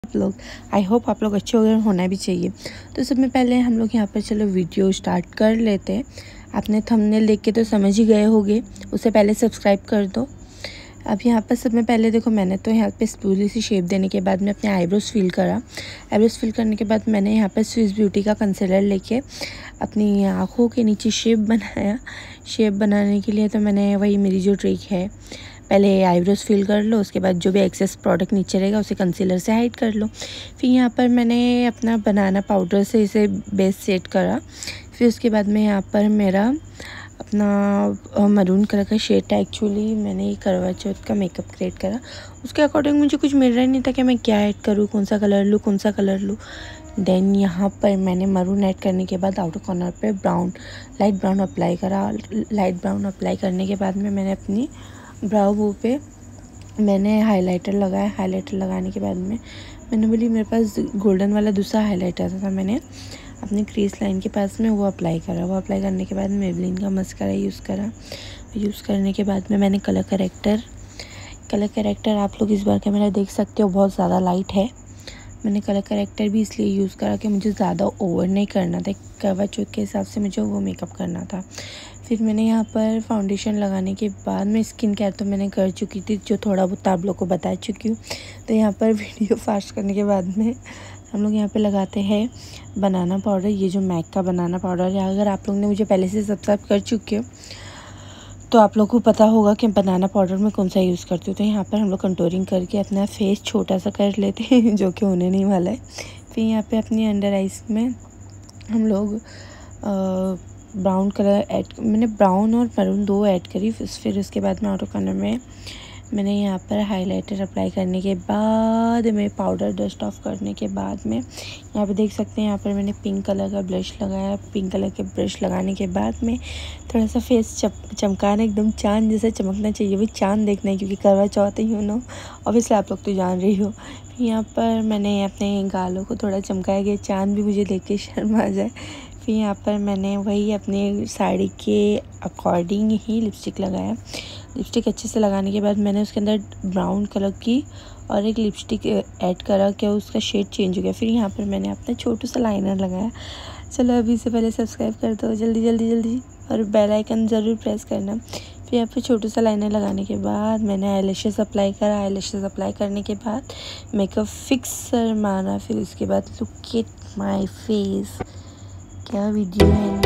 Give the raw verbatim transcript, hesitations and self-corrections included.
आप लोग I hope आप लोग अच्छे वगैरह होना भी चाहिए। तो सबसे पहले हम लोग यहाँ पर चलो वीडियो स्टार्ट कर लेते हैं। आपने थंबनेल देख के तो समझ ही गए होंगे, उससे पहले सब्सक्राइब कर दो। अब यहाँ पर सब में पहले देखो, मैंने तो यहाँ पे स्पूली सी शेप देने के बाद में अपने आईब्रोज फिल करा। आईब्रोज फिल करने के बाद मैंने यहाँ पर स्विस ब्यूटी का कंसीलर लेके अपनी आँखों के नीचे शेप बनाया। शेप बनाने के लिए तो मैंने वही मेरी जो ट्रिक है, पहले आईब्रोज फिल कर लो, उसके बाद जो भी एक्सेस प्रोडक्ट नीचे रहेगा उसे कंसीलर से हाइड कर लो। फिर यहाँ पर मैंने अपना बनाना पाउडर से इसे बेस सेट करा। फिर उसके बाद में यहाँ पर मेरा अपना मरून कलर का शेड था। एक्चुअली मैंने ये करवा चौथ का मेकअप क्रिएट करा, उसके अकॉर्डिंग मुझे कुछ मिल रहा ही नहीं था कि मैं क्या ऐड करूँ, कौन सा कलर लूँ, कौन सा कलर लूँ। देन यहाँ पर मैंने मरून ऐड करने के बाद आउटर कॉर्नर पे ब्राउन, लाइट ब्राउन अप्लाई करा। लाइट ब्राउन अप्लाई करने के बाद में मैंने अपनी ब्राउ बो पे मैंने हाइलाइटर लगाया। हाइलाइटर लगाने के बाद में मैंने बोली मेरे पास गोल्डन वाला दूसरा हाइलाइटर था, मैंने अपनी क्रीज लाइन के पास में वो अप्लाई करा। वो अप्लाई करने के बाद मेबलिन का मस्कारा यूज़ करा। यूज़ करने के बाद में मैंने कलर करेक्टर कलर करेक्टर आप लोग इस बार का मेरा देख सकते हो, बहुत ज़्यादा लाइट है। मैंने कलर करेक्टर भी इसलिए यूज़ करा कि मुझे ज़्यादा ओवर नहीं करना था, करवा चौथ के हिसाब से मुझे वो मेकअप करना था। फिर मैंने यहाँ पर फाउंडेशन लगाने के बाद में स्किन केयर तो मैंने कर चुकी थी, जो थोड़ा बहुत आप लोग को बता चुकी हूँ। तो यहाँ पर वीडियो फास्ट करने के बाद में हम लोग यहाँ पे लगाते हैं बनाना पाउडर। ये जो मैक का बनाना पाउडर है, अगर आप लोग ने मुझे पहले से सब्सक्राइब कर चुके हो तो आप लोग को पता होगा कि बनाना पाउडर में कौन सा यूज़ करती हूँ। तो यहाँ पर हम लोग कंटूरिंग करके अपना फेस छोटा सा कर लेते हैं, जो कि होने नहीं वाला है। फिर यहाँ पे अपनी अंडर आइज में हम लोग ब्राउन कलर ऐड, मैंने ब्राउन और मरून दो ऐड करी। फिर उसके बाद में आउटर कॉर्नर में मैंने यहाँ पर हाइलाइटर अप्लाई करने के बाद में पाउडर डस्ट ऑफ करने के बाद में यहाँ पे देख सकते हैं, यहाँ पर मैंने पिंक कलर का ब्रश लगाया। पिंक कलर के ब्रश लगाने के बाद में थोड़ा सा फेस चमकाना, एकदम चांद जैसा चमकना चाहिए, वही चांद देखना है, क्योंकि करवा चौथ ही हो ना, ऑब्वियसली आप लोग तो जान रही हो। यहाँ पर मैंने अपने गालों को थोड़ा चमकाया कि चांद भी मुझे देख के शर्म आ जाए। फिर यहाँ पर मैंने वही अपने साड़ी के अकॉर्डिंग ही लिपस्टिक लगाया। लिपस्टिक अच्छे से लगाने के बाद मैंने उसके अंदर ब्राउन कलर की और एक लिपस्टिक ऐड करा, क्या उसका शेड चेंज हो गया। फिर यहाँ पर मैंने अपना छोटा सा लाइनर लगाया। चलो अभी से पहले सब्सक्राइब कर दो जल्दी जल्दी जल्दी, और बेल आइकन ज़रूर प्रेस करना। फिर यहाँ पर छोटा सा लाइनर लगाने के बाद मैंने आईलैशेस अप्लाई करा। आईलैशेस अप्लाई करने के बाद मेकअप फिक्सर मारा। फिर उसके बाद लुक एट माई फेस, क्या वीडियो है।